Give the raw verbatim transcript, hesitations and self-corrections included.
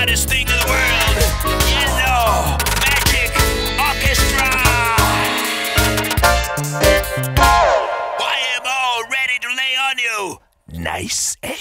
hottest thing in the world. Yellow Magic Orchestra. Y M O ready to lay on you. Nice and